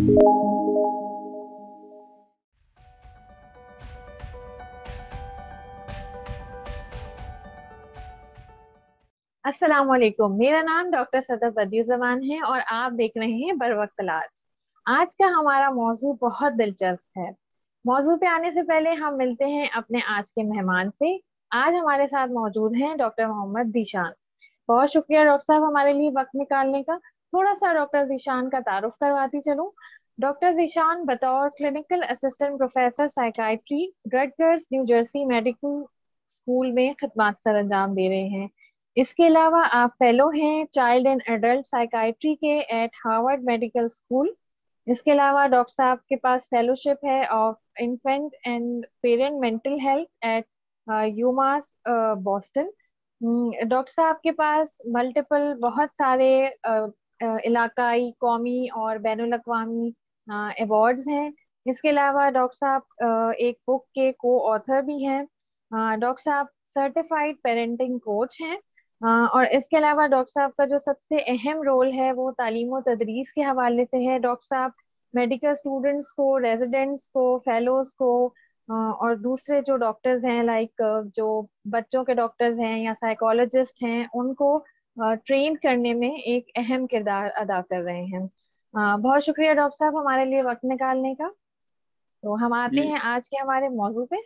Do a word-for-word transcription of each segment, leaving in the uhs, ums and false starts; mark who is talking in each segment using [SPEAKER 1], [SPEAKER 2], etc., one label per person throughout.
[SPEAKER 1] अस्सलाम वालेकुम। मेरा नाम डॉक्टर सदर बदियुज़्ज़मान है और आप देख रहे हैं बर वक्त इलाज। आज का हमारा मौजू बहुत दिलचस्प है। मौजू पे आने से पहले हम मिलते हैं अपने आज के मेहमान से। आज हमारे साथ मौजूद हैं डॉक्टर मोहम्मद ज़ीशान। बहुत शुक्रिया डॉक्टर साहब हमारे लिए वक्त निकालने का। थोड़ा सा डॉक्टर ज़ीशान का तारुफ करवाती चलूं। डॉक्टर ज़ीशान बतौर clinical assistant professor psychiatry Rutgers New Jersey medical school में खिदमत सर अंजाम दे रहे हैं। इसके अलावा आप फेलो हैं चाइल्ड एंड एडल्ट साइकाइट्री के एट हार्वर्ड मेडिकल स्कूल। इसके अलावा डॉक्टर साहब के पास फेलोशिप है of infant and parent mental health at UMass Boston. Doctor साहब के पास मल्टीपल बहुत सारे अ, अ, इलाकाई कौमी और बैनुल अक़वामी अवार्ड्स हैं। इसके अलावा डॉक्टर साहब अ, एक बुक के को ऑथर भी हैं। अ, डॉक्टर साहब सर्टिफाइड पेरेंटिंग कोच हैं। अ, और इसके अलावा डॉक्टर साहब का जो सबसे अहम रोल है वो तालीम और तदरीस के हवाले से है। डॉक्टर साहब मेडिकल स्टूडेंट्स को, रेजिडेंट्स को, फेलोज को अ, और दूसरे जो डॉक्टर्स हैं लाइक जो बच्चों के डॉक्टर्स हैं या साइकोलॉजिस्ट हैं उनको ट्रेन करने में एक अहम किरदार अदा कर रहे हैं। अ, बहुत शुक्रिया डॉक्टर साहब हमारे लिए वक्त निकालने का। तो हम आते
[SPEAKER 2] जी।
[SPEAKER 1] हैं आज के हमारे मौजू पे।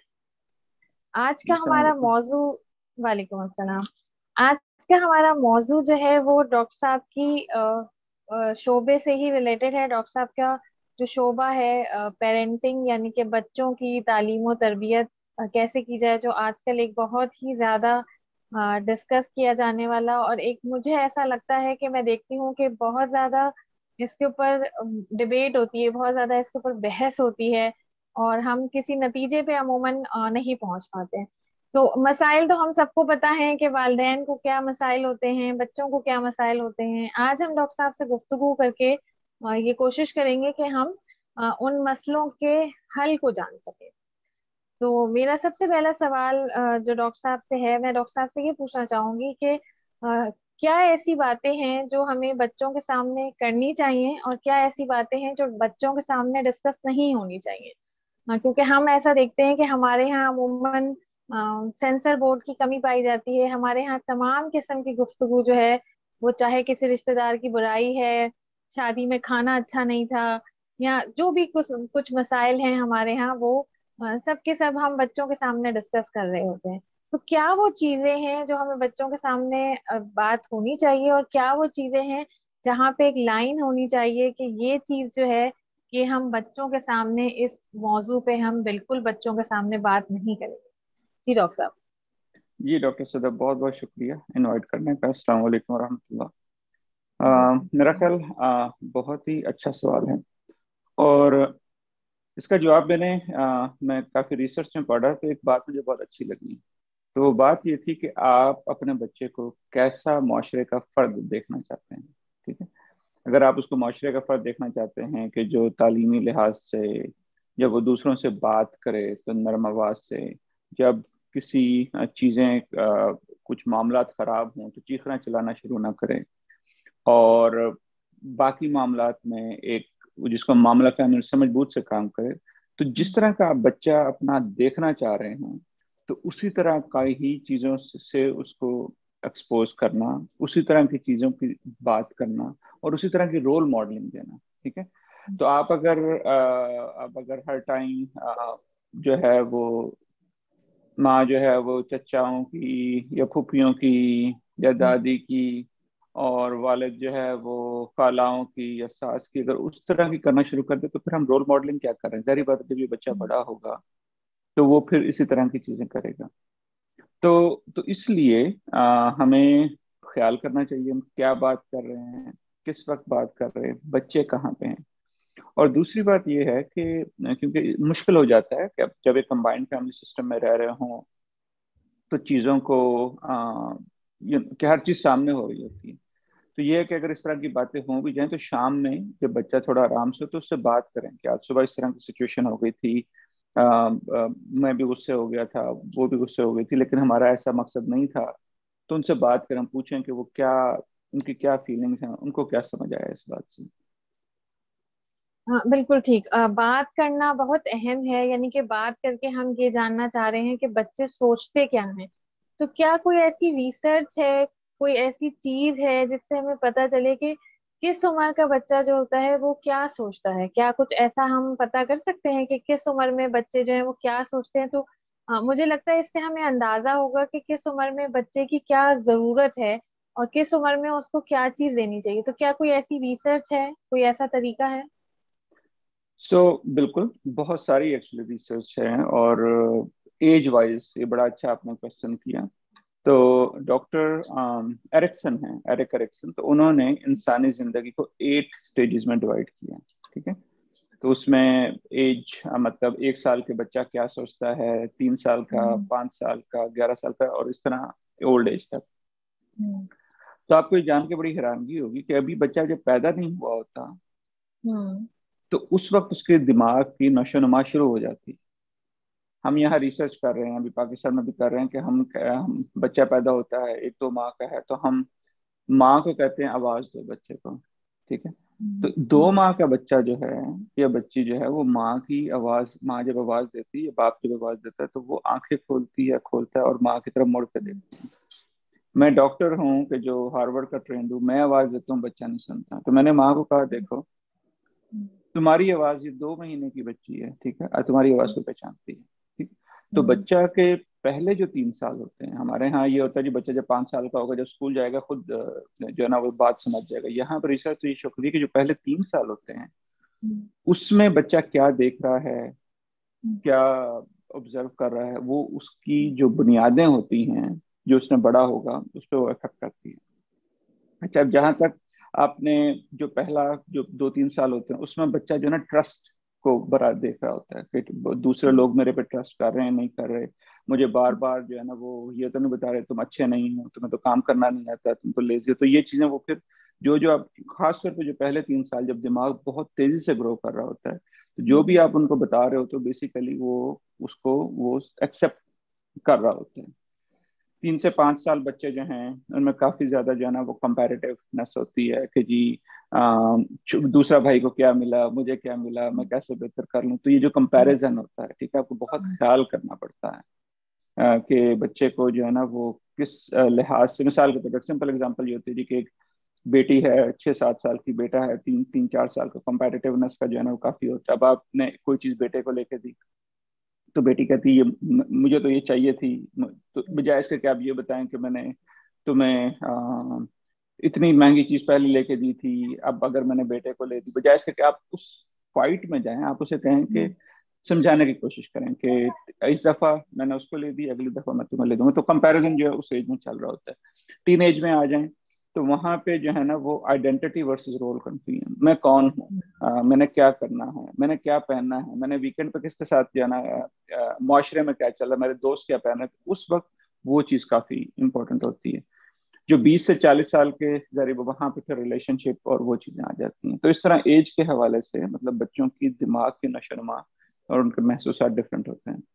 [SPEAKER 1] आज का
[SPEAKER 2] जी, अस्सलाम
[SPEAKER 1] हमारा
[SPEAKER 2] वालेकुम।
[SPEAKER 1] मौजू वालेकुम अस्सलाम। आज का हमारा मौजू जो है वो डॉक्टर साहब की अ, अ, शोबे से ही रिलेटेड है। डॉक्टर साहब का जो शोबा है पेरेंटिंग यानी कि बच्चों की तालीम और तरबियत अ, कैसे की जाए, जो आजकल एक बहुत ही ज्यादा डिस्कस किया जाने वाला, और एक मुझे ऐसा लगता है कि मैं देखती हूँ कि बहुत ज्यादा इसके ऊपर डिबेट होती है, बहुत ज्यादा इसके ऊपर बहस होती है और हम किसी नतीजे पे अमूमन अ, नहीं पहुंच पाते। तो मसाइल तो हम सबको पता है कि वालिदैन को क्या मसाइल होते हैं, बच्चों को क्या मसाइल होते हैं। आज हम डॉक्टर साहब से गुफ्तगू करके अ, ये कोशिश करेंगे कि हम अ, उन मसलों के हल को जान सकें। तो मेरा सबसे पहला सवाल अ, जो डॉक्टर साहब से है, मैं डॉक्टर साहब से ये पूछना चाहूंगी कि अ, क्या ऐसी बातें हैं जो हमें बच्चों के सामने करनी चाहिए और क्या ऐसी बातें हैं जो बच्चों के सामने डिस्कस नहीं होनी चाहिए। हाँ, क्योंकि हम ऐसा देखते हैं कि हमारे यहाँ अमूमन सेंसर बोर्ड की कमी पाई जाती है। हमारे यहाँ तमाम किस्म की गुफ्तगू जो है वो, चाहे किसी रिश्तेदार की बुराई है, शादी में खाना अच्छा नहीं था, या जो भी कुछ कुछ मसाइल हैं हमारे यहाँ, वो अ, सब के सब हम बच्चों के सामने डिस्कस कर रहे होते हैं। तो क्या वो चीजें हैं जो हमें बच्चों के सामने अ, बात होनी चाहिए, और क्या वो चीजें हैं जहाँ पे एक लाइन होनी चाहिए कि ये चीज जो है कि हम बच्चों के सामने इस मौजू पे हम बिल्कुल बच्चों के सामने बात नहीं करेंगे। जी डॉक्टर साहब।
[SPEAKER 2] जी डॉक्टर सदर, बहुत बहुत शुक्रिया इनवाइट करने का। अस्सलाम वालेकुम वरहमतुल्लाह। अ,
[SPEAKER 1] वालेकुम
[SPEAKER 2] मेरा
[SPEAKER 1] सलाम।
[SPEAKER 2] ख्याल अ, बहुत ही अच्छा सवाल है, और इसका जवाब मैंने अ, मैं काफ़ी रिसर्च में पढ़ा तो एक बात मुझे बहुत अच्छी लगी। तो वो बात ये थी कि आप अपने बच्चे को कैसा माशरे का फ़र्द देखना चाहते हैं। ठीक है। अगर आप उसको माशरे का फ़र्द देखना चाहते हैं कि जो तालीमी लिहाज से, जब वो दूसरों से बात करे तो नरम आवाज से, जब किसी अ, चीज़ें अ, कुछ मामलात ख़राब हों तो चीखना चिल्लाना शुरू ना करें, और बाकी मामलात में एक जिसको मामला फहमी और समझ बूझ से काम करे, तो जिस तरह का आप बच्चा अपना देखना चाह रहे हैं तो उसी तरह का ही चीज़ों से उसको एक्सपोज करना, उसी तरह की चीज़ों की बात करना, और उसी तरह की रोल मॉडलिंग देना। ठीक है। तो आप अगर अ, आप अगर हर टाइम जो है वो माँ जो है वो चचाओं की या फूफियों की या दादी की, और वालिद जो है वो खालाओं की या सास की, अगर उस तरह की करना शुरू कर दे तो फिर हम रोल मॉडलिंग क्या कर रहे हैं? जाहिर बात है, जब ये बच्चा बड़ा होगा तो वो फिर इसी तरह की चीजें करेगा। तो तो इसलिए आ, हमें ख्याल करना चाहिए हम क्या बात कर रहे हैं, किस वक्त बात कर रहे हैं, बच्चे कहाँ पे हैं। और दूसरी बात ये है कि क्योंकि मुश्किल हो जाता है कि अब जब एक कंबाइंड फैमिली सिस्टम में रह रहे हों तो चीज़ों को आ, ये कि हर चीज़ सामने हो रही होती है। तो ये है कि अगर इस तरह की बातें हो भी जाएं तो शाम में जब बच्चा थोड़ा आराम से हो तो उससे बात करें कि आज सुबह इस तरह की सिचुएशन हो गई थी, आ, आ, मैं भी गुस्से हो गया था, वो भी गुस्से हो गई थी, लेकिन हमारा ऐसा मकसद नहीं था। तो उनसे बात करें, पूछें कि वो क्या, उनकी क्या फीलिंग्स हैं, उनको क्या समझ आया इस बात से।
[SPEAKER 1] हाँ बिल्कुल ठीक। अ, बात करना बहुत अहम है, यानी कि बात करके हम ये जानना चाह रहे हैं कि बच्चे सोचते क्या हैं। तो क्या कोई ऐसी रिसर्च है, कोई ऐसी चीज है जिससे हमें पता चले कि किस उम्र का बच्चा जो होता है वो क्या सोचता है? क्या कुछ ऐसा हम पता कर सकते हैं कि किस उम्र में बच्चे जो है वो क्या सोचते हैं? तो अ, मुझे लगता है इससे हमें अंदाजा होगा कि किस उम्र में बच्चे की क्या जरूरत है और किस उम्र में उसको क्या चीज देनी चाहिए। तो क्या कोई ऐसी रिसर्च है, कोई ऐसा तरीका है?
[SPEAKER 2] सो so, बिल्कुल बहुत सारी एक्चुअली रिसर्च है, और एज वाइज ये बड़ा अच्छा आपने क्वेश्चन किया। तो डॉक्टर एरिक्सन है, एरिक एरिक्सन, तो उन्होंने इंसानी जिंदगी को एट स्टेजेस में डिवाइड किया। ठीक है। तो उसमें एज मतलब एक साल के बच्चा क्या सोचता है, तीन साल का,
[SPEAKER 1] हम्म।
[SPEAKER 2] पाँच साल का, ग्यारह साल का, और इस तरह ओल्ड एज तक।
[SPEAKER 1] हम्म।
[SPEAKER 2] तो आपको ये जान के बड़ी हैरानगी होगी कि अभी बच्चा जब पैदा नहीं हुआ होता,
[SPEAKER 1] हम्म।
[SPEAKER 2] तो उस वक्त उसके दिमाग की नशोनुमा शुरू हो जाती है। हम यहाँ रिसर्च कर रहे हैं, अभी पाकिस्तान में भी कर रहे हैं कि हम, हम बच्चा पैदा होता है, एक दो माह का है, तो हम माँ को कहते हैं आवाज दो बच्चे को। ठीक है। तो
[SPEAKER 1] हम्म।
[SPEAKER 2] दो माह का बच्चा जो है या बच्ची जो है, वो माँ की आवाज, माँ जब आवाज देती है, बाप जब आवाज देता है, तो वो आंखें खोलती है, खोलता है और माँ की तरफ मुड़ के देखती है। मैं डॉक्टर हूँ कि जो हार्वर्ड का ट्रेंड हूँ, मैं आवाज देता हूँ, बच्चा नहीं सुनता। तो मैंने माँ को कहा, देखो तुम्हारी आवाज, ये दो महीने की बच्ची है, ठीक है, और तुम्हारी आवाज को पहचानती है। ठीक। तो
[SPEAKER 1] हम्म।
[SPEAKER 2] बच्चा के पहले जो तीन साल होते हैं, हमारे यहाँ ये होता है जी, बच्चा जब पाँच साल का होगा, जब स्कूल जाएगा, खुद अ, जो है ना वो बात समझ जाएगा। यहाँ पर रिसर्च तो ये शो करी है कि जो पहले तीन साल होते हैं,
[SPEAKER 1] हम्म।
[SPEAKER 2] उसमें बच्चा क्या देख रहा है,
[SPEAKER 1] हम्म।
[SPEAKER 2] क्या ऑब्जर्व कर रहा है, वो उसकी जो बुनियादें होती हैं, जो उसने बड़ा होगा, उस पर वो इफेक्ट करती है। अच्छा, अब जहां तक आपने जो पहला जो दो तीन साल होते हैं, उसमें बच्चा जो है ना ट्रस्ट को बड़ा देख रहा होता है कि दूसरे लोग मेरे पे ट्रस्ट कर रहे हैं, नहीं कर रहे, मुझे बार बार जो है ना वो ये तो नहीं बता रहे तुम अच्छे नहीं हो, तुम्हें तो काम करना नहीं आता, तुम तो लेजी हो। तो ये चीजें वो फिर जो जो आप, खास तौर पे जो पहले तीन साल जब दिमाग बहुत तेजी से ग्रो कर रहा होता है, तो जो भी आप उनको बता रहे हो, तो बेसिकली वो उसको वो एक्सेप्ट कर रहा होता है। तीन से पाँच साल बच्चे जो हैं, उनमें काफी ज्यादा जो है ना वो कंपैरेटिवनेस होती है कि जी आ, दूसरा भाई को क्या मिला, मुझे क्या मिला, मैं कैसे बेहतर कर लूं। तो ये जो कंपैरिजन होता है, ठीक है, आपको बहुत ख्याल करना पड़ता है आ, कि बच्चे को जो है ना वो किस आ, लिहाज से, मिसाल के तौर पर सिंपल एग्जांपल ये होती है जी कि एक बेटी है छह सात साल की, बेटा है तीन तीन चार साल का, कंपैरेटिवनेस का जो है ना वो काफी होता है। अब आपने कोई चीज बेटे को लेके दी, तो बेटी कहती है ये म- मुझे तो ये चाहिए थी, म- तो बजाय इसके कि आप ये बताएं कि मैंने तुम्हें आ, इतनी महंगी चीज पहले लेके दी थी, अब अगर मैंने बेटे को ले दी, बजाय इसके कि आप उस फाइट में जाएं, आप उसे कहें कि समझाने की कोशिश करें कि इस दफा मैंने उसको ले दी, अगली दफा मैं तुम्हें ले दूंगा। तो कंपैरिजन जो है उस एज में चल रहा होता है। टीन एज में आ जाएं, तो वहां पे जो है ना वो आइडेंटिटी वर्सेस रोल कंफ्यूजन, मैं कौन हूँ, अ, मैंने क्या करना है, मैंने क्या पहनना है, मैंने वीकेंड पे किसके साथ जाना है, अ, मुआशरे में क्या चल रहा है, मेरे दोस्त क्या पहन रहे हैं, उस वक्त वो चीज काफी इंपॉर्टेंट होती है। जो बीस से चालीस साल के करीब, वहां पे फिर रिलेशनशिप और वो चीजें आ जाती हैं। तो इस तरह एज के हवाले से मतलब बच्चों की दिमाग की नशोनुमा और उनके महसूसात डिफरेंट होते हैं।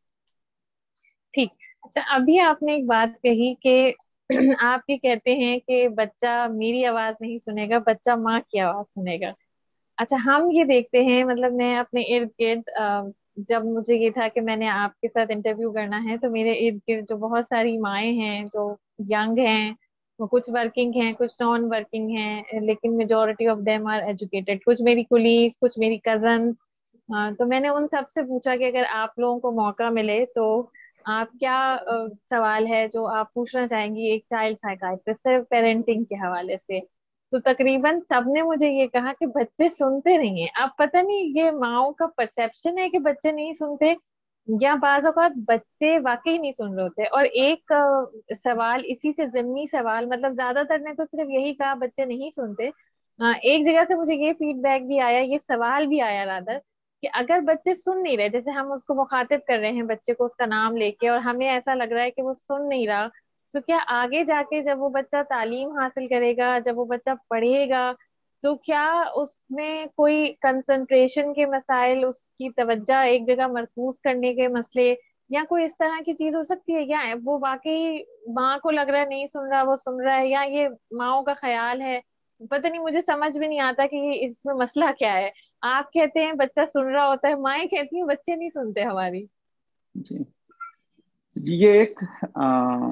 [SPEAKER 1] ठीक। अच्छा, अभी आपने एक बात कही कि आप ये कहते हैं कि बच्चा मेरी आवाज नहीं सुनेगा, बच्चा माँ की आवाज सुनेगा। अच्छा, हम ये देखते हैं, मतलब मैं अपने इर्द गिर्द अ, जब मुझे ये था कि मैंने आपके साथ इंटरव्यू करना है, तो मेरे इर्द गिर्द जो बहुत सारी माएँ हैं जो यंग हैं, वो कुछ वर्किंग हैं, कुछ नॉन वर्किंग हैं, लेकिन majority of them are educated, कुछ मेरी कुलीग्स, कुछ मेरी कजन। तो मैंने उन सब से पूछा कि अगर आप लोगों को मौका मिले तो आप क्या अ, सवाल है जो आप पूछना चाहेंगी एक चाइल्ड साइकाइट्रिस्ट से पेरेंटिंग के हवाले से। तो तकरीबन सबने मुझे ये कहा कि बच्चे सुनते नहीं हैं। अब पता नहीं ये माओ का परसेप्शन है कि बच्चे नहीं सुनते, या बाज औकात बच्चे वाकई नहीं सुन रहे होते। और एक अ, सवाल इसी से, जिमनी सवाल, मतलब ज्यादातर ने तो सिर्फ यही कहा बच्चे नहीं सुनते। अ, एक जगह से मुझे ये फीडबैक भी आया, ये सवाल भी आया रादर, कि अगर बच्चे सुन नहीं रहे, जैसे हम उसको मुखातिब कर रहे हैं बच्चे को उसका नाम लेके, और हमें ऐसा लग रहा है कि वो सुन नहीं रहा, तो क्या आगे जाके जब वो बच्चा तालीम हासिल करेगा, जब वो बच्चा पढ़ेगा, तो क्या उसमें कोई कंसंट्रेशन के मसाइल, उसकी तवज्जो एक जगह मरकूज करने के मसले, या कोई इस तरह की चीज हो सकती है? या वो वाकई माँ को लग रहा है नहीं सुन रहा, वो सुन रहा है, या ये माँ का ख्याल है? पता नहीं, मुझे समझ में नहीं आता कि ये इसमें मसला क्या है। आप कहते हैं बच्चा सुन रहा होता है, माएं कहती हैं बच्चे नहीं सुनते हमारी।
[SPEAKER 2] जी जी, ये एक आ,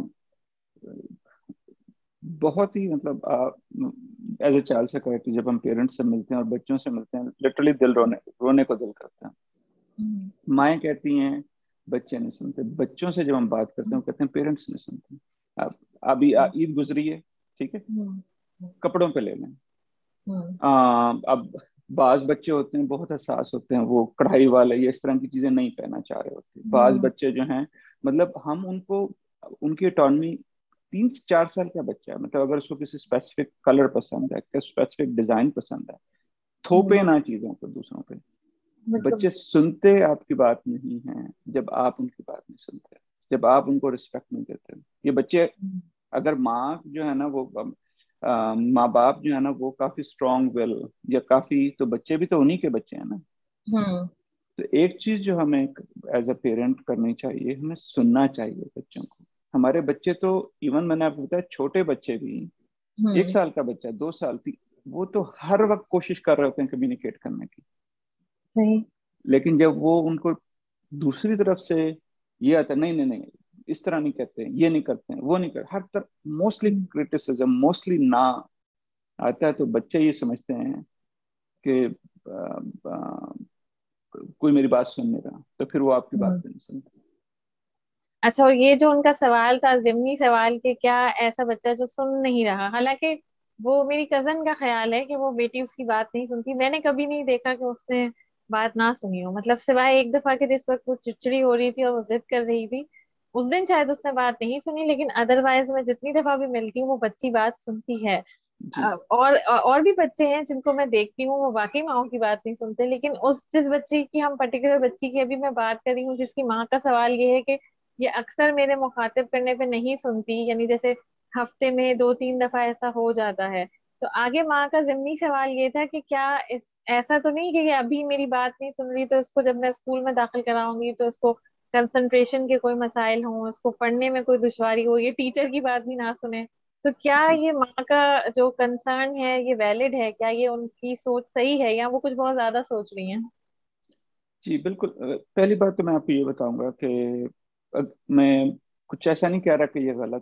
[SPEAKER 2] बहुत ही मतलब एज ए चाइल्ड से करेक्ट, जब हम पेरेंट्स से मिलते हैं और बच्चों से मिलते हैं, लिटरली दिल रोने रोने को दिल करता है।
[SPEAKER 1] हम्म।
[SPEAKER 2] माएँ कहती हैं बच्चे नहीं सुनते, बच्चों से जब हम बात करते हैं वो कहते हैं पेरेंट्स नहीं सुनते। अब अभी आ- ईद गुजरी है, ठीक है,
[SPEAKER 1] हम्म।
[SPEAKER 2] कपड़ों पे ले लें।
[SPEAKER 1] हम्म।
[SPEAKER 2] आ, अब बाज बच्चे होते हैं बहुत हसास होते हैं, वो कढ़ाई वाले या इस तरह की चीजें नहीं पहनना चाह रहे होते। बाज
[SPEAKER 1] हम्म।
[SPEAKER 2] बच्चे जो हैं, मतलब हम उनको, उनकी ऑटोनमी, तीन से चार साल का बच्चा है, मतलब अगर उसको किसी स्पेसिफिक कलर पसंद है, किसी स्पेसिफिक डिजाइन पसंद है, थोपे
[SPEAKER 1] हम्म।
[SPEAKER 2] ना चीजों को दूसरों पे।
[SPEAKER 1] बिल्कुल।
[SPEAKER 2] बच्चे सुनते आपकी बात नहीं है जब आप उनकी बात नहीं सुनते, जब आप उनको रिस्पेक्ट नहीं देते। ये बच्चे,
[SPEAKER 1] हम्म।
[SPEAKER 2] अगर माँ जो है ना वो अ, माँ बाप जो है ना वो काफी स्ट्रांग विल या काफी, तो बच्चे भी तो उन्हीं के बच्चे हैं ना।
[SPEAKER 1] हम्म।
[SPEAKER 2] तो एक चीज जो हमें एज अ पेरेंट करनी चाहिए, हमें सुनना चाहिए बच्चों को। हमारे बच्चे तो, इवन मैंने आपको बताया, छोटे बच्चे भी, एक
[SPEAKER 1] हम्म।
[SPEAKER 2] साल का बच्चा, दो साल की, वो तो हर वक्त कोशिश कर रहे होते हैं कम्युनिकेट करने की।
[SPEAKER 1] सही।
[SPEAKER 2] लेकिन जब वो उनको दूसरी तरफ से ये आता है, नहीं नहीं नहीं, इस तरह नहीं कहते हैं, ये नहीं करते हैं, वो नहीं करते, हर तरफ मोस्टली
[SPEAKER 1] हम्म।
[SPEAKER 2] क्रिटिसिज्म, मोस्टली ना आता है, तो बच्चे ये समझते हैं कि आ, आ, कोई मेरी बात सुन नहीं रहा, तो फिर वो आपकी बात
[SPEAKER 1] हम्म।
[SPEAKER 2] भी नहीं सुनते।
[SPEAKER 1] अच्छा, और ये जो उनका सवाल था, जिमनी सवाल, कि क्या ऐसा बच्चा जो सुन नहीं रहा, हालांकि वो मेरी कजन का ख्याल है कि वो बेटी उसकी बात नहीं सुनती, मैंने कभी नहीं देखा कि उसने बात ना सुनी हो, मतलब सिवाय एक दफा के जिस वक्त वो चिड़चिड़ी हो रही थी और वो जिद कर रही थी, उस दिन शायद उसने बात नहीं सुनी, लेकिन अदरवाइज मैं जितनी दफा भी मिलती हूँ वो बच्ची बात सुनती है।
[SPEAKER 2] जी
[SPEAKER 1] अ, और और भी बच्चे हैं जिनको मैं देखती हूँ वो वाकई माँ की बात नहीं सुनते, लेकिन उस जिस बच्ची की, हम पर्टिकुलर बच्ची की अभी मैं बात कर रही हूँ जिसकी माँ का सवाल ये है कि ये अक्सर मेरे मुखातिब करने पे नहीं सुनती, यानी जैसे हफ्ते में दो तीन दफा ऐसा हो जाता है। तो आगे माँ का जिम्नी सवाल ये था कि क्या इस ऐसा तो नहीं कि ये अभी मेरी बात नहीं सुन रही, तो इसको जब मैं स्कूल में दाखिल कराऊंगी तो इसको कंसंट्रेशन के कोई मसाइल हों, इसको पढ़ने में कोई दुश्वारी हो, ये टीचर की बात भी ना सुने। तो क्या
[SPEAKER 2] जी
[SPEAKER 1] ये माँ का जो कंसर्न है ये वैलिड है, क्या ये उनकी सोच सही है, या वो कुछ बहुत ज्यादा सोच रही हैं?
[SPEAKER 2] जी बिल्कुल। अ, पहली बात तो मैं आपको ये बताऊंगा कि अ, मैं कुछ ऐसा नहीं कह रहा कि ये गलत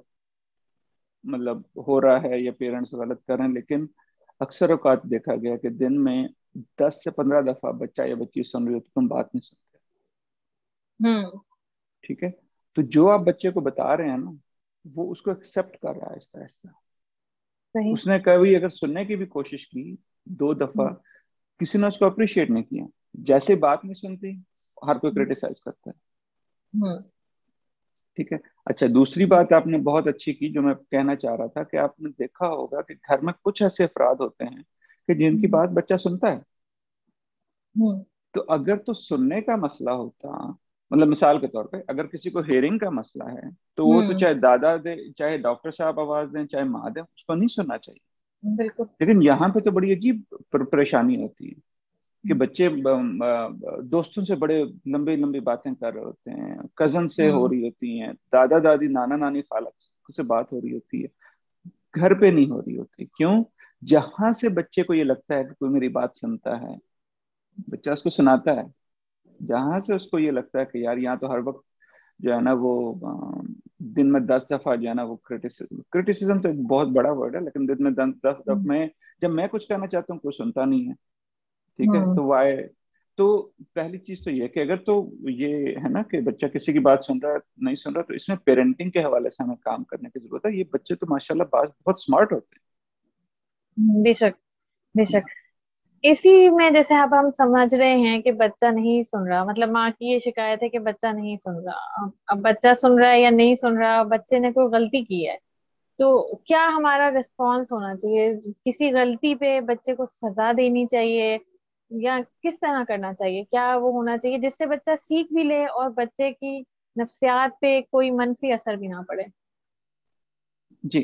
[SPEAKER 2] मतलब हो रहा है या पेरेंट्स गलत कर रहे हैं, लेकिन अक्सर औकात देखा गया कि दिन में दस से पंद्रह दफा बच्चा या बच्ची सुन रही हो तो तुम बात नहीं सुनते।
[SPEAKER 1] हम्म।
[SPEAKER 2] ठीक है, तो जो आप बच्चे को बता रहे हैं ना, वो उसको एक्सेप्ट कर रहा है आहिस्ता आहिस्ता।
[SPEAKER 1] सही।
[SPEAKER 2] उसने कभी अगर सुनने की भी कोशिश की, दो दफा,
[SPEAKER 1] हम्म।
[SPEAKER 2] किसी ने उसको अप्रिशिएट नहीं किया, जैसे बात नहीं सुनती, हर कोई
[SPEAKER 1] हम्म।
[SPEAKER 2] क्रिटिसाइज करता है।
[SPEAKER 1] हम्म।
[SPEAKER 2] ठीक है। अच्छा, दूसरी बात आपने बहुत अच्छी की, जो मैं कहना चाह रहा था कि आपने देखा होगा कि घर में कुछ ऐसे अफराद होते हैं कि जिनकी
[SPEAKER 1] हम्म।
[SPEAKER 2] बात बच्चा सुनता है।
[SPEAKER 1] हम्म।
[SPEAKER 2] तो अगर तो सुनने का मसला होता, मतलब मिसाल के तौर पे अगर किसी को हेयरिंग का मसला है, तो वो तो
[SPEAKER 1] हम्म।
[SPEAKER 2] चाहे दादा दे, चाहे डॉक्टर साहब आवाज दें, चाहे माँ दे, उसको नहीं सुनना चाहिए।
[SPEAKER 1] बिल्कुल।
[SPEAKER 2] लेकिन यहाँ पे तो बड़ी अजीब पर- परेशानी होती है कि बच्चे ब- ब- दोस्तों से बड़े लंबी लंबी बातें कर रहे होते हैं, कजन से हो
[SPEAKER 1] हम्म।
[SPEAKER 2] रही होती हैं, दादा दादी नाना नानी खाला से बात हो रही होती है, घर पे नहीं हो रही होती। क्यों? जहां से बच्चे को ये लगता है कि कोई मेरी बात सुनता है, बच्चा उसको सुनाता है। जहां से उसको ये लगता है कि यार यहाँ तो हर वक्त जो है ना वो अ, दिन में दस दफा जो है ना वो क्रिटिसिज्म, क्रिटिसिज्म तो एक बहुत बड़ा वर्ड है, लेकिन दिन में दस दस दफा
[SPEAKER 1] हम्म।
[SPEAKER 2] में जब मैं कुछ कहना चाहता हूँ कोई सुनता नहीं है। ठीक है,
[SPEAKER 1] हम्म।
[SPEAKER 2] तो वाई, तो पहली चीज तो ये है कि अगर तो ये है ना कि बच्चा किसी की बात सुन रहा है नहीं सुन रहा, तो इसमें पेरेंटिंग के हवाले से हमें काम करने की जरूरत है। ये बच्चे तो माशाल्लाह बात बहुत स्मार्ट होते
[SPEAKER 1] बेशक।
[SPEAKER 2] हैं।
[SPEAKER 1] बेशक। इसी में जैसे अब हम समझ रहे हैं कि बच्चा नहीं सुन रहा, मतलब माँ की ये शिकायत है कि बच्चा नहीं सुन रहा, अब अब बच्चा सुन रहा है या नहीं सुन रहा, बच्चे ने कोई गलती की है, तो क्या हमारा रिस्पॉन्स होना चाहिए? किसी गलती पे बच्चे को सजा देनी चाहिए, या किस तरह करना चाहिए? क्या वो होना चाहिए जिससे बच्चा सीख भी ले और बच्चे की नफ्सियात पे कोई मनफी असर भी ना पड़े?
[SPEAKER 2] जी,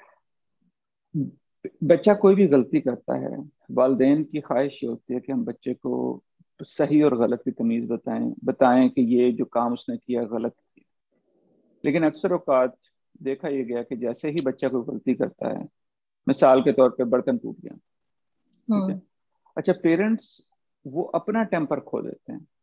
[SPEAKER 2] बच्चा कोई भी गलती करता है, वालदेन की ख्वाहिश ये होती है कि हम बच्चे को सही और गलत की तमीज बताएं बताएं कि ये जो काम उसने किया गलत किया। लेकिन अक्सर औकात देखा ये गया कि जैसे ही बच्चा कोई गलती करता है, मिसाल के तौर पे बर्तन टूट गया, ठीक है,
[SPEAKER 1] हम्म।
[SPEAKER 2] अच्छा पेरेंट्स वो अपना टेम्पर खो देते हैं।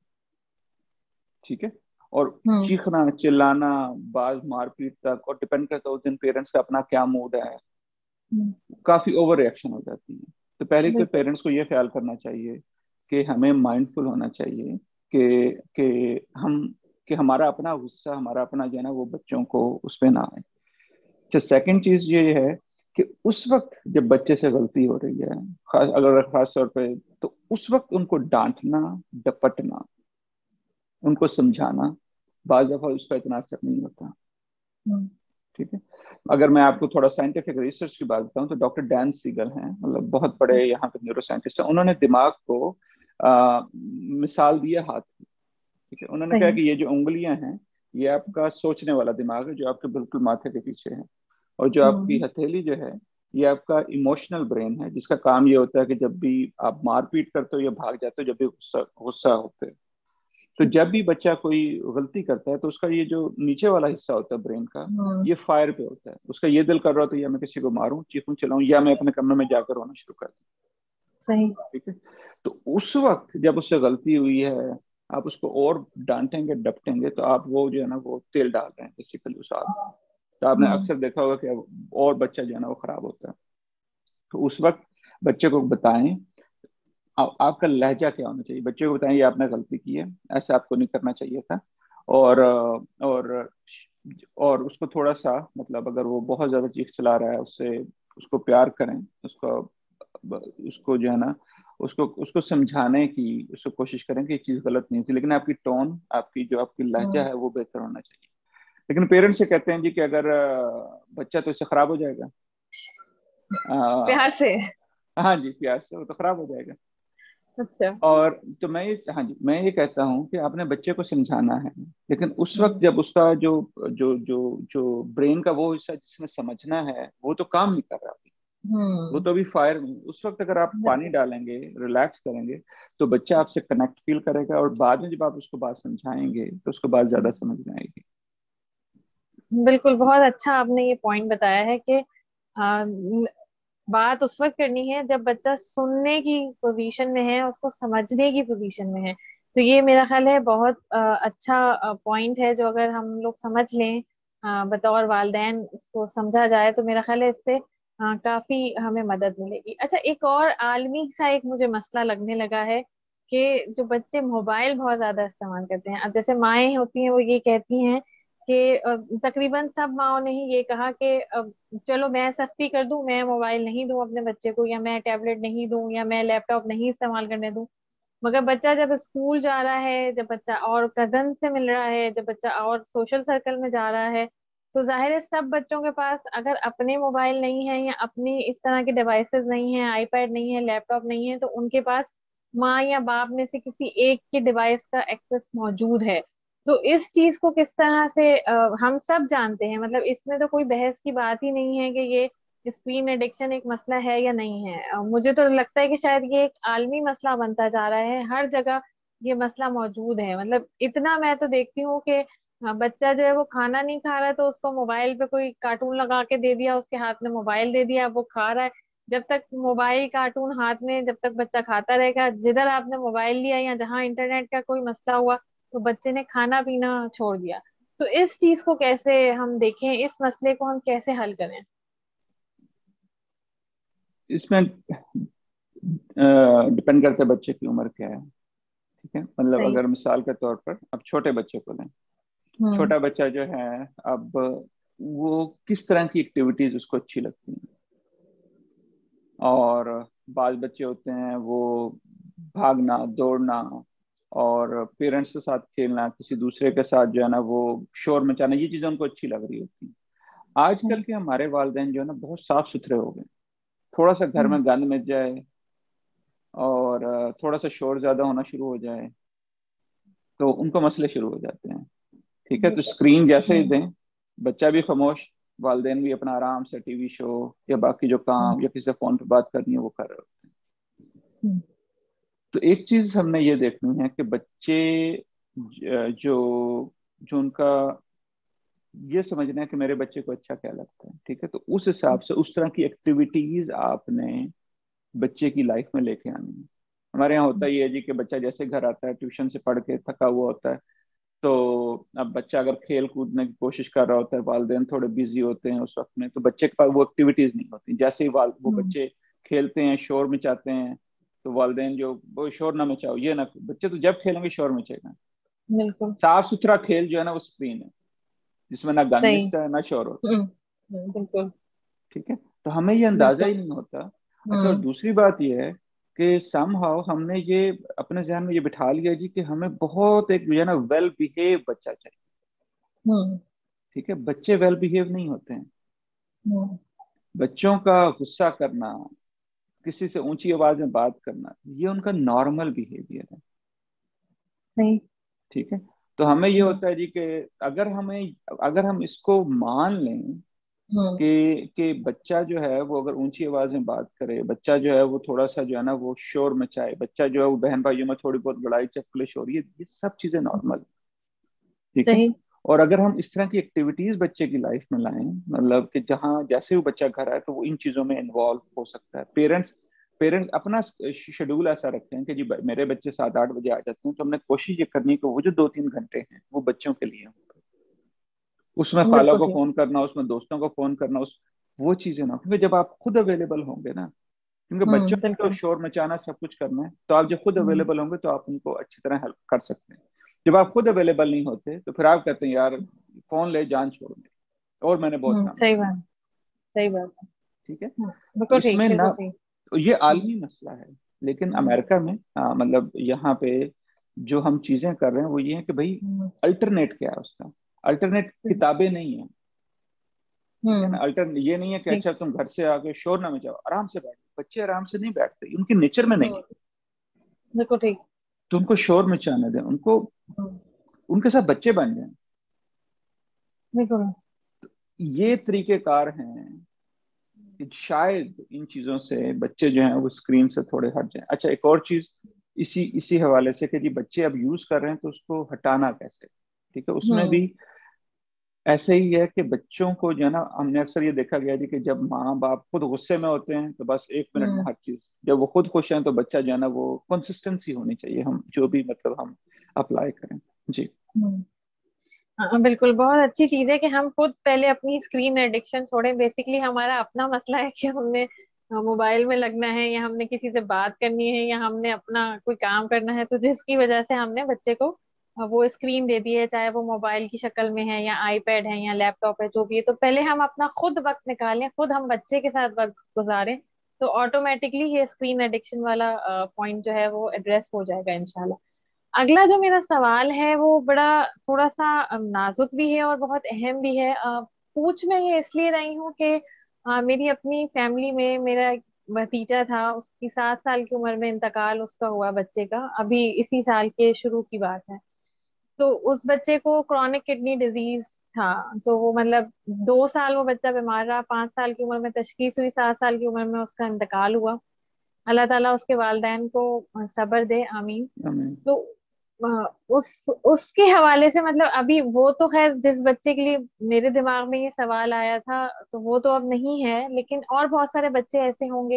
[SPEAKER 2] ठीक है। और
[SPEAKER 1] हम्म।
[SPEAKER 2] चीखना चिल्लाना, बाज मारपीट तक, और डिपेंड करता है उस दिन पेरेंट्स का अपना क्या मूड है,
[SPEAKER 1] हम्म।
[SPEAKER 2] काफी ओवर रिएक्शन हो जाती है। तो पहले तो
[SPEAKER 1] बिल्कुल।
[SPEAKER 2] पेरेंट्स को ये ख्याल करना चाहिए कि हमें माइंडफुल होना चाहिए कि कि हम कि हमारा अपना गुस्सा, हमारा अपना जो है ना वो बच्चों को उस पे ना आए। अच्छा, सेकंड चीज ये है कि उस वक्त जब बच्चे से गलती हो रही है, खास अगर खास तौर पे, तो उस वक्त उनको डांटना, डपटना, उनको समझाना, बाज दफा उसका इतना असर नहीं होता।
[SPEAKER 1] हम्म।
[SPEAKER 2] ठीक है। अगर मैं आपको थोड़ा साइंटिफिक रिसर्च की बात बताऊं तो डॉक्टर डैन सीगल हैं, मतलब बहुत बड़े यहाँ पे न्यूरो साइंटिस्ट हैं। उन्होंने दिमाग को आ, मिसाल दी है हाथ की। ठीक है। उन्होंने कहा
[SPEAKER 1] सही।
[SPEAKER 2] कि ये जो उंगलियां हैं, ये आपका सोचने वाला दिमाग है जो आपके बिल्कुल माथे के पीछे है। और जो आपकी
[SPEAKER 1] हम्म।
[SPEAKER 2] हथेली जो है, ये आपका इमोशनल ब्रेन है, जिसका काम ये होता है कि जब भी आप मारपीट करते हो या भाग जाते हो, जब भी गुस्सा गुस्सा होते हो, तो जब भी बच्चा कोई गलती करता है तो उसका ये जो नीचे वाला हिस्सा होता है ब्रेन का,
[SPEAKER 1] हम्म।
[SPEAKER 2] ये फायर पे होता है। उसका ये दिल कर रहा होता है या मैं किसी को मारूं, चीखूं चिल्लाऊं, या मैं अपने कमरे में जाकर रोना शुरू कर दूं।
[SPEAKER 1] सही।
[SPEAKER 2] ठीक है। तो उस वक्त जब उससे गलती हुई है, आप उसको और डांटेंगे डपटेंगे तो आप वो जो है ना वो तेल डाल रहे हैं बेसिकली उस आग में। तो आपने
[SPEAKER 1] हम्म।
[SPEAKER 2] अक्सर देखा होगा कि और बच्चा जो है ना वो खराब होता है। तो उस वक्त बच्चे को बताएं, आ, आपका लहजा क्या होना चाहिए, बच्चे को बताएं ये आपने गलती की है, ऐसा आपको नहीं करना चाहिए था। और अ, और और उसको थोड़ा सा, मतलब अगर वो बहुत ज्यादा चीख चला रहा है, उससे उसको प्यार करें, उसको उसको जो है ना उसको उसको समझाने की उसको कोशिश करें कि ये चीज गलत नहीं थी, लेकिन आपकी टोन, आपकी जो आपकी लहजा
[SPEAKER 1] हम्म।
[SPEAKER 2] है वो बेहतर होना चाहिए। लेकिन पेरेंट्स से कहते हैं जी कि अगर अ, बच्चा तो इससे खराब हो जाएगा।
[SPEAKER 1] प्यार
[SPEAKER 2] आ,
[SPEAKER 1] से।
[SPEAKER 2] हाँ जी, प्यार से वो तो खराब हो जाएगा।
[SPEAKER 1] अच्छा।
[SPEAKER 2] और तो मैं ये, हाँ जी, मैं ये कहता हूँ कि आपने बच्चे को समझाना है, लेकिन उस वक्त
[SPEAKER 1] हम्म।
[SPEAKER 2] जब उसका जो जो जो जो ब्रेन का वो हिस्सा जिसने समझना है वो तो काम नहीं कर रहा अभी, वो
[SPEAKER 1] हम्म।
[SPEAKER 2] तो अभी फायर में है। उस वक्त अगर आप पानी
[SPEAKER 1] बिल्कुल।
[SPEAKER 2] डालेंगे, रिलैक्स करेंगे, तो बच्चा आपसे कनेक्ट फील करेगा, और बाद में जब आप उसको बात समझाएंगे तो उसको बात ज्यादा समझ में आएगी।
[SPEAKER 1] बिल्कुल, बहुत अच्छा आपने ये पॉइंट बताया है कि आ, ल- बात उस वक्त करनी है जब बच्चा सुनने की पोजीशन में है, उसको समझने की पोजीशन में है। तो ये मेरा ख्याल है बहुत आ, अच्छा पॉइंट है, जो अगर हम लोग समझ लें, आ, बतौर वालिदैन इसको समझा जाए, तो मेरा ख्याल है इससे आ, काफी हमें मदद मिलेगी। अच्छा, एक और आलमी सा एक मुझे मसला लगने लगा है कि जो बच्चे मोबाइल बहुत ज्यादा इस्तेमाल करते हैं। अब जैसे माएँ होती हैं, वो ये कहती हैं कि अ, तकरीबन सब माओ ने ही ये कहा कि अ, चलो मैं सख्ती कर दूं, मैं मोबाइल नहीं दूं अपने बच्चे को, या मैं टैबलेट नहीं दूं, या मैं लैपटॉप नहीं इस्तेमाल करने दूं। मगर बच्चा जब स्कूल जा रहा है, जब बच्चा और कजन से मिल रहा है, जब बच्चा और सोशल सर्कल में जा रहा है, तो जाहिर है सब बच्चों के पास अगर अपने मोबाइल नहीं है, या अपनी इस तरह के डिवाइसेस नहीं है, आईपैड नहीं है, लैपटॉप नहीं है, तो उनके पास माँ या बाप में से किसी एक के डिवाइस का एक्सेस मौजूद है। तो इस चीज को किस तरह से अ, हम सब जानते हैं, मतलब इसमें तो कोई बहस की बात ही नहीं है कि ये स्क्रीन एडिक्शन एक मसला है या नहीं है। अ, मुझे तो लगता है कि शायद ये एक आलमी मसला बनता जा रहा है, हर जगह ये मसला मौजूद है। मतलब इतना मैं तो देखती हूँ कि अ, बच्चा जो है वो खाना नहीं खा रहा है, तो उसको मोबाइल पे कोई कार्टून लगा के दे दिया, उसके हाथ में मोबाइल दे दिया, वो खा रहा है। जब तक मोबाइल कार्टून हाथ में, जब तक बच्चा खाता रहेगा, जिधर आपने मोबाइल लिया या जहाँ इंटरनेट का कोई मसला हुआ, तो बच्चे ने खाना पीना छोड़ दिया। तो इस चीज को कैसे हम देखें, इस मसले को हम कैसे हल करें?
[SPEAKER 2] इसमें डिपेंड करता है बच्चे की उम्र क्या है। ठीक है। मतलब
[SPEAKER 1] सही।
[SPEAKER 2] अगर मिसाल के तौर पर अब छोटे बच्चे को लें,
[SPEAKER 1] हम्म।
[SPEAKER 2] छोटा बच्चा जो है, अब वो किस तरह की एक्टिविटीज उसको अच्छी लगती हैं। और बाल बच्चे होते हैं वो भागना दौड़ना और पेरेंट्स के साथ खेलना, किसी दूसरे के साथ जो है ना वो शोर मचाना, ये चीजें उनको अच्छी लग रही होती हैं। आजकल
[SPEAKER 1] हम्म।
[SPEAKER 2] के हमारे वालिदैन जो है ना बहुत साफ सुथरे हो गए। थोड़ा सा घर
[SPEAKER 1] हम्म।
[SPEAKER 2] में गंद मच जाए और अ, थोड़ा सा शोर ज्यादा होना शुरू हो जाए तो उनको मसले शुरू हो जाते हैं। ठीक है। तो
[SPEAKER 1] बेशक।
[SPEAKER 2] स्क्रीन जैसे ही
[SPEAKER 1] हम्म।
[SPEAKER 2] दें, बच्चा भी खामोश, वालिदैन भी अपना आराम से टीवी शो या बाकी जो
[SPEAKER 1] हम्म।
[SPEAKER 2] काम या किसी से फोन पे बात करनी है वो कर रहे होते हैं।
[SPEAKER 1] हम्म।
[SPEAKER 2] तो एक चीज हमने ये देखनी है कि बच्चे ज- जो जो उनका ये समझना है कि मेरे बच्चे को अच्छा क्या लगता है। ठीक है। तो उस हिसाब से उस तरह की एक्टिविटीज आपने बच्चे की लाइफ में लेके आनी है। हमारे यहाँ होता ही है जी कि बच्चा जैसे घर आता है ट्यूशन से पढ़ के थका हुआ होता है, तो अब बच्चा अगर खेल कूदने की कोशिश कर रहा होता है, वालिदैन थोड़े बिजी होते हैं उस वक्त में, तो बच्चे के पास वो एक्टिविटीज नहीं होती। जैसे ही वाल वो
[SPEAKER 1] हम्म।
[SPEAKER 2] बच्चे खेलते हैं, शोर मचाते हैं, तो वालिदैन जो वो शोर ना मचाओ, ये ना, बच्चे तो जब खेलेंगे शोर मचेगा।
[SPEAKER 1] बिल्कुल
[SPEAKER 2] साफ सुथरा खेल जो है ना वो स्क्रीन है, जिसमें ना गन
[SPEAKER 1] सही।
[SPEAKER 2] मिलता है ना शोर होता है।
[SPEAKER 1] हम्म। हम्म, बिल्कुल।
[SPEAKER 2] ठीक है, तो हमें ये अंदाजा
[SPEAKER 1] बिल्कुल।
[SPEAKER 2] ही नहीं होता। अच्छा, और
[SPEAKER 1] हम्म।
[SPEAKER 2] दूसरी बात ये है कि समहाउ हमने ये अपने जहन में ये बिठा लिया जी कि हमें बहुत एक जो है ना वेल बिहेव बच्चा चाहिए।
[SPEAKER 1] हम्म।
[SPEAKER 2] ठीक है, बच्चे वेल बिहेव नहीं होते हैं।
[SPEAKER 1] हम्म।
[SPEAKER 2] बच्चों का गुस्सा करना, किसी से ऊंची आवाज में बात करना, ये उनका नॉर्मल बिहेवियर है।
[SPEAKER 1] सही।
[SPEAKER 2] ठीक है, तो हमें ये
[SPEAKER 1] हम्म।
[SPEAKER 2] होता है जी कि अगर हमें अगर हम इसको मान लें
[SPEAKER 1] हम्म।
[SPEAKER 2] कि कि बच्चा जो है वो अगर ऊंची आवाज में बात करे, बच्चा जो है वो थोड़ा सा जो है ना वो शोर मचाए, बच्चा जो है वो बहन भाइयों में थोड़ी बहुत लड़ाई चपलिश हो रही है, ये सब चीजें नॉर्मल है। ठीक है,
[SPEAKER 1] सही।
[SPEAKER 2] और अगर हम इस तरह की एक्टिविटीज बच्चे की लाइफ में लाएं, मतलब कि जहाँ जैसे वो बच्चा घर आए तो वो इन चीजों में इन्वॉल्व हो सकता है। पेरेंट्स पेरेंट्स अपना शेड्यूल ऐसा रखते हैं कि जी ब- मेरे बच्चे सात आठ बजे आ जाते हैं, तो हमने कोशिश ये करनी है कि वो जो दो तीन घंटे हैं वो बच्चों के लिए हों। उसमें खाला
[SPEAKER 1] बिल्कुल
[SPEAKER 2] को
[SPEAKER 1] ठीक।
[SPEAKER 2] फोन करना, उसमें दोस्तों को फोन करना, उस वो चीजें ना, क्योंकि जब आप खुद अवेलेबल होंगे ना, क्योंकि बच्चों
[SPEAKER 1] हम्म।
[SPEAKER 2] ने तो
[SPEAKER 1] बिल्कुल।
[SPEAKER 2] शोर मचाना सब कुछ करना है, तो आप जब खुद
[SPEAKER 1] हम्म।
[SPEAKER 2] अवेलेबल होंगे तो आप उनको अच्छी तरह हेल्प कर सकते हैं। जब आप खुद अवेलेबल नहीं होते तो फिर आप कहते हैं यार फोन ले जान छोड़ दे, और मैंने बहुत
[SPEAKER 1] हम्म।
[SPEAKER 2] काम
[SPEAKER 1] सही
[SPEAKER 2] करना है।
[SPEAKER 1] बात। सही बात है।
[SPEAKER 2] ठीक है,
[SPEAKER 1] हम्म,
[SPEAKER 2] तो
[SPEAKER 1] बिल्कुल ठीक,
[SPEAKER 2] इसमें ना,
[SPEAKER 1] बिल्कुल ठीक।
[SPEAKER 2] तो ये
[SPEAKER 1] हम्म।
[SPEAKER 2] आलमी मसला है। लेकिन
[SPEAKER 1] हम्म।
[SPEAKER 2] अमेरिका में आ, मतलब यहाँ पे जो हम चीजें कर रहे हैं वो ये है कि भाई
[SPEAKER 1] हम्म।
[SPEAKER 2] अल्टरनेट क्या है उसका। अल्टरनेट
[SPEAKER 1] सही।
[SPEAKER 2] किताबें नहीं है। ठीक है ना,
[SPEAKER 1] हम्म।
[SPEAKER 2] अल्टर ये नहीं है कि
[SPEAKER 1] ठीक।
[SPEAKER 2] अच्छा तुम घर से आके शोर ना मचाओ, आराम से बैठो। बच्चे आराम से नहीं बैठते, उनके नेचर में नहीं
[SPEAKER 1] हम्म।
[SPEAKER 2] है।
[SPEAKER 1] बिल्कुल ठीक।
[SPEAKER 2] तो उनको शोर मचाने दें, उनको
[SPEAKER 1] हम्म।
[SPEAKER 2] उनके साथ बच्चे बन जाएं।
[SPEAKER 1] बिल्कुल।
[SPEAKER 2] ये तरीकेकार हैं कि शायद इन चीजों से बच्चे जो हैं वो स्क्रीन से थोड़े हट जाएं। अच्छा, एक और चीज इसी इसी हवाले से कि जी बच्चे अब यूज कर रहे हैं तो उसको हटाना कैसे। ठीक है, उसमें
[SPEAKER 1] हम्म।
[SPEAKER 2] भी ऐसे ही है कि बच्चों को जो है ना, हमने अक्सर ये देखा गया जी कि जब माँ बाप खुद गुस्से में होते हैं तो बस एक मिनट में
[SPEAKER 1] हम्म।
[SPEAKER 2] हर चीज, जब वो खुद खुश हैं तो बच्चा जो है ना वो कंसिस्टेंसी होनी चाहिए, हम जो भी मतलब हम अप्लाई करें। जी।
[SPEAKER 1] हम्म। हाँ बिल्कुल, बहुत अच्छी चीज है कि हम खुद पहले अपनी स्क्रीन एडिक्शन छोड़ें। बेसिकली हमारा अपना मसला है कि हमने मोबाइल में लगना है, या हमने किसी से बात करनी है, या हमने अपना कोई काम करना है, तो जिसकी वजह से हमने बच्चे को अ, वो स्क्रीन दे दी है, चाहे वो मोबाइल की शक्ल में है या आईपैड है या लैपटॉप है, जो भी है। तो पहले हम अपना खुद वक्त निकालें, खुद हम बच्चे के साथ वक्त गुजारें, तो ऑटोमेटिकली ये स्क्रीन एडिक्शन वाला पॉइंट जो है वो एड्रेस हो जाएगा इंशाल्लाह। अगला जो मेरा सवाल है वो बड़ा थोड़ा सा अ, नाजुक भी है और बहुत अहम भी है। अ, पूछ मैं ये इसलिए रही हूँ कि अ, मेरी अपनी फैमिली में मेरा एक भतीजा था, उसकी सात साल की उम्र में इंतकाल उसका हुआ, बच्चे का, अभी इसी साल के शुरू की बात है। तो उस बच्चे को क्रॉनिक किडनी डिजीज था। तो वो मतलब दो साल वो बच्चा बीमार रहा, पांच साल की उम्र में तशखीस हुई, सात साल की उम्र में उसका इंतकाल हुआ। अल्लाह ताला उसके वालिदैन को सब्र दे, आमीन।
[SPEAKER 2] हमें
[SPEAKER 1] तो अ, उस उसके हवाले से मतलब अभी वो तो खैर जिस बच्चे के लिए मेरे दिमाग में ये सवाल आया था तो वो तो अब नहीं है, लेकिन और बहुत सारे बच्चे ऐसे होंगे।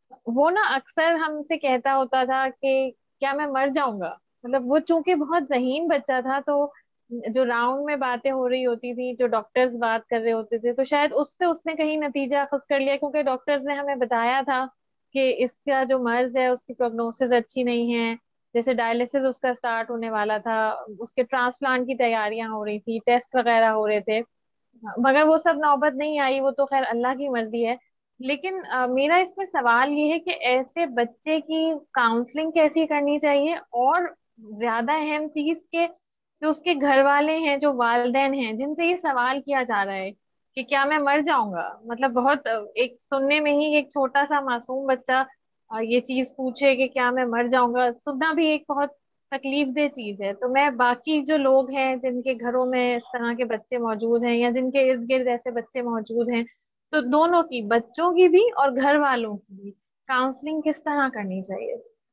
[SPEAKER 1] वो ना अक्सर हमसे कहता होता था कि क्या मैं मर जाऊंगा। मतलब वो चूंकि बहुत ज़हीन बच्चा था, तो जो राउंड में बातें हो रही होती थी, जो डॉक्टर्स बात कर रहे होते थे, तो शायद उससे उसने कहीं नतीजा अखज़ कर लिया, क्योंकि डॉक्टर्स ने हमें बताया था कि इसका जो मर्ज है उसकी प्रोग्नोसिस अच्छी नहीं है। जैसे डायलिसिस उसका स्टार्ट होने वाला था, उसके ट्रांसप्लांट की तैयारियां हो रही थी, टेस्ट वगैरह हो रहे थे, मगर वो सब नौबत नहीं आई। वो तो खैर अल्लाह की मर्जी है। लेकिन अ, मेरा इसमें सवाल ये है कि ऐसे बच्चे की काउंसलिंग कैसी करनी चाहिए, और ज्यादा अहम चीज के जो उसके घर वाले हैं, जो वालिदैन हैं, जिनसे ये सवाल किया जा रहा है कि क्या मैं मर जाऊंगा। मतलब बहुत अ, एक सुनने में ही एक छोटा सा मासूम बच्चा अ, ये चीज पूछे कि क्या मैं मर जाऊंगा, सुनना भी एक बहुत तकलीफ दे चीज है। तो मैं बाकी जो लोग हैं जिनके घरों में इस तरह के बच्चे मौजूद हैं, या जिनके इर्द गिर्द ऐसे बच्चे मौजूद हैं, तो दोनों की, बच्चों की भी और घर वालों की भी, काउंसलिंग किस तरह करनी चाहिए।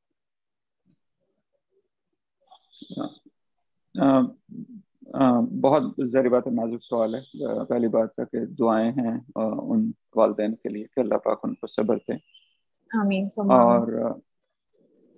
[SPEAKER 2] अ, अ, बहुत ज़रूरी बात है, नाजुक सवाल है। अ, पहली बात है कि दुआएं हैं अ, उन वालिदैन के लिए कि अल्लाह पाक उनको सब्र दे।
[SPEAKER 1] आमीन सुम्मा आमीन।
[SPEAKER 2] और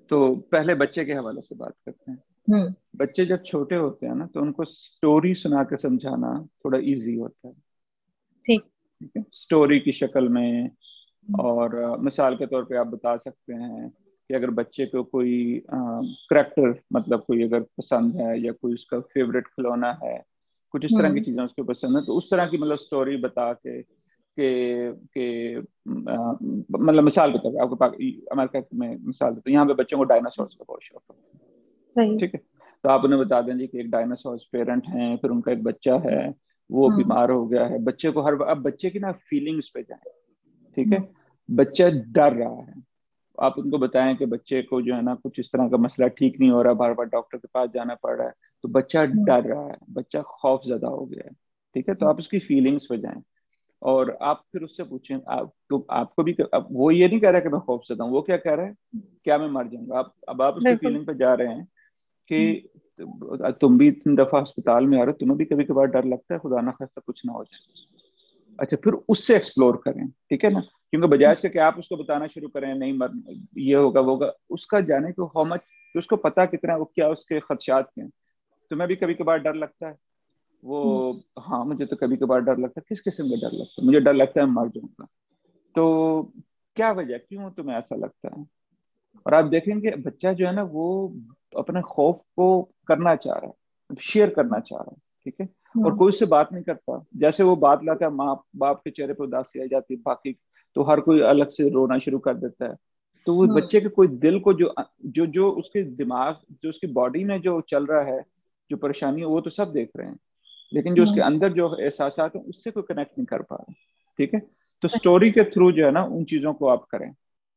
[SPEAKER 2] तो पहले बच्चे के हवाले से बात करते हैं।
[SPEAKER 1] हम्म।
[SPEAKER 2] बच्चे जब छोटे होते हैं ना, तो उनको स्टोरी सुना के समझाना थोड़ा इजी होता है।
[SPEAKER 1] ठीक।
[SPEAKER 2] ठीक है, स्टोरी की शक्ल में।
[SPEAKER 1] हम्म।
[SPEAKER 2] और अ, मिसाल के तौर पे आप बता सकते हैं कि अगर बच्चे को कोई करेक्टर, मतलब कोई अगर पसंद है, या कोई उसका फेवरेट खिलौना है, कुछ इस तरह की
[SPEAKER 1] हम्म।
[SPEAKER 2] चीजें उसको पसंद है, तो उस तरह की मतलब स्टोरी बता के के के अ, मतलब मिसाल के तौर पे आपके पास अमेरिका में मिसाल देते हैं, यहाँ पे बच्चों को डायनासोर्स का बहुत शौक है।
[SPEAKER 1] सही।
[SPEAKER 2] ठीक है, तो आप उन्हें बता दें जी कि एक डायनासोर पेरेंट हैं, फिर उनका एक बच्चा है, वो
[SPEAKER 1] हम्म।
[SPEAKER 2] बीमार हो गया है। बच्चे को हर, अब बच्चे की ना फीलिंग्स पे जाए। ठीक है,
[SPEAKER 1] हम्म।
[SPEAKER 2] बच्चा डर रहा है, आप उनको बताएं कि बच्चे को जो है ना कुछ इस तरह का मसला ठीक नहीं हो रहा, बार बार डॉक्टर के पास जाना पड़ रहा है, तो बच्चा
[SPEAKER 1] हम्म।
[SPEAKER 2] डर रहा है, बच्चा खौफ ज्यादा हो गया है। ठीक है, तो आप उसकी फीलिंग्स पे जाएं, और आप फिर उससे पूछें, आप तो आपको भी, अब वो ये नहीं कह रहा कि मैं खौफ ज्यादा हूँ, वो क्या कह रहा है, क्या मैं मर जाऊंगा। आप अब आप उसकी
[SPEAKER 1] बिल्कुल।
[SPEAKER 2] फीलिंग पे जा रहे हैं
[SPEAKER 1] हम्म।
[SPEAKER 2] कि तुम भी इतनी दफा अस्पताल में आ रहे हो, तुम्हें भी कभी कभार डर लगता है, खुदा ना खास्ता कुछ ना हो जाए। अच्छा, फिर उससे एक्सप्लोर करें। ठीक है ना, क्योंकि बजाय इसके कि आप उसको बताना शुरू करें नहीं मर, ये होगा वो होगा, उसका जाने को हाउ मच, उसको पता कितना है, वो क्या उसके खदशात क्या हैं। तुम्हें भी कभी कभार डर लगता है,
[SPEAKER 1] हम्म।
[SPEAKER 2] वो, हाँ मुझे तो कभी कभार डर लगता है। किस किस्म का डर लगता है? मुझे डर लगता है मर जाऊंगा। तो क्या वजह, क्यों तुम्हें ऐसा लगता है? और आप देखेंगे बच्चा जो है ना, वो अपने खौफ को करना चाह रहा है, शेयर करना चाह रहा है। ठीक है, और
[SPEAKER 1] हम्म।
[SPEAKER 2] कोई उससे बात नहीं करता। जैसे वो बात लाता है, माँ बाप के चेहरे पर उदासी आ जाती है, बाकी तो हर कोई अलग से रोना शुरू कर देता है। तो वो
[SPEAKER 1] हम्म।
[SPEAKER 2] बच्चे के कोई दिल को जो जो जो उसके दिमाग, जो उसकी बॉडी में जो चल रहा है, जो परेशानी है, वो तो सब देख रहे हैं, लेकिन जो उसके
[SPEAKER 1] हम्म।
[SPEAKER 2] अंदर जो एहसास है, उससे कोई कनेक्ट नहीं कर पा रहा। ठीक है, तो स्टोरी के थ्रू जो है ना उन चीजों को आप करें।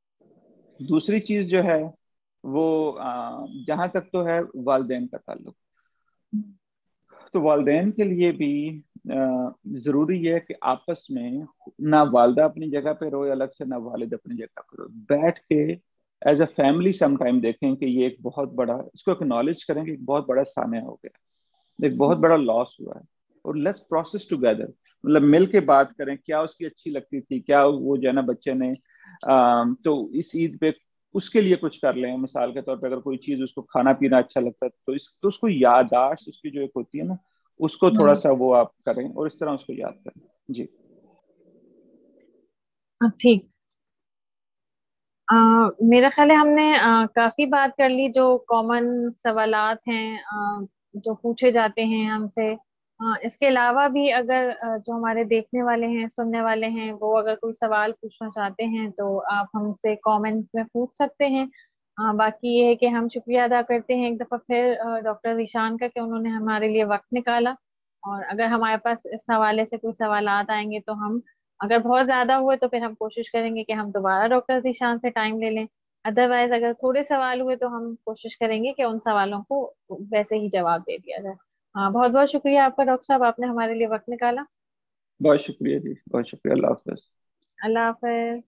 [SPEAKER 2] दूसरी चीज जो है वो, जहां तक तो है वालदेन का ताल्लुक, तो वालदेन के लिए भी अ, जरूरी है कि आपस में, ना वालदा अपनी जगह पे रोए अलग से, ना वालिद अपनी जगह पे रोए, बैठ के as a family some time देखें कि ये एक बहुत बड़ा, इसको एक्नॉलेज करें कि एक बहुत बड़ा सामना हो गया, एक बहुत बड़ा लॉस हुआ है, और लेट्स प्रोसेस टुगेदर। मतलब मिल के बात करें, क्या उसकी अच्छी लगती थी, क्या वो जो है ना बच्चे ने, अम, तो इस ईद पे उसके लिए कुछ कर लें। मिसाल के तौर पे अगर कोई चीज उसको खाना पीना अच्छा लगता है, तो इस तो उसको याददाश्त उसकी जो एक होती है ना, उसको थोड़ा
[SPEAKER 1] हम्म।
[SPEAKER 2] सा वो आप करें, और इस तरह उसको याद करें। जी।
[SPEAKER 1] हाँ, ठीक। आ, मेरा ख्याल है हमने आ, काफी बात कर ली, जो कॉमन सवालात हैं आ, जो पूछे जाते हैं हमसे। आ, इसके अलावा भी अगर आ, जो हमारे देखने वाले हैं, सुनने वाले हैं, वो अगर कोई सवाल पूछना चाहते हैं तो आप हमसे कमेंट में पूछ सकते हैं। आ, बाकी ये है कि हम शुक्रिया अदा करते हैं एक दफा फिर डॉक्टर ईशान का, कि उन्होंने हमारे लिए वक्त निकाला। और अगर हमारे पास इस हवाले से कोई सवालात आएंगे तो हम, अगर बहुत ज्यादा हुए तो फिर हम कोशिश करेंगे कि हम दोबारा डॉक्टर जीशान से टाइम ले लें। अदरवाइज अगर थोड़े सवाल हुए तो हम कोशिश करेंगे कि उन सवालों को वैसे ही जवाब दे दिया जाए। हाँ, बहुत बहुत शुक्रिया आपका डॉक्टर साहब, आपने हमारे लिए वक्त निकाला।
[SPEAKER 2] बहुत शुक्रिया जी, बहुत शुक्रिया। अल्लाह हाफ़िज़।
[SPEAKER 1] अल्लाह हाफिज।